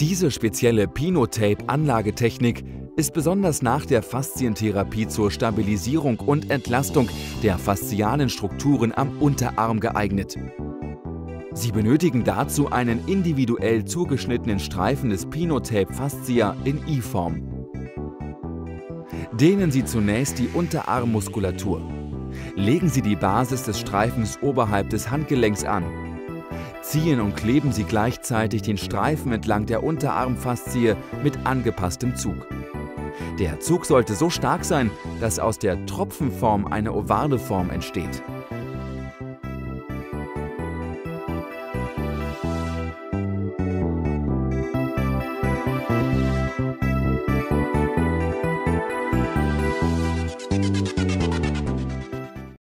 Diese spezielle Pinotape-Anlagetechnik ist besonders nach der Faszientherapie zur Stabilisierung und Entlastung der faszialen Strukturen am Unterarm geeignet. Sie benötigen dazu einen individuell zugeschnittenen Streifen des Pinotape Fascia in I-Form. Dehnen Sie zunächst die Unterarmmuskulatur. Legen Sie die Basis des Streifens oberhalb des Handgelenks an. Ziehen und kleben Sie gleichzeitig den Streifen entlang der Unterarmfaszie mit angepasstem Zug. Der Zug sollte so stark sein, dass aus der Tropfenform eine ovale Form entsteht.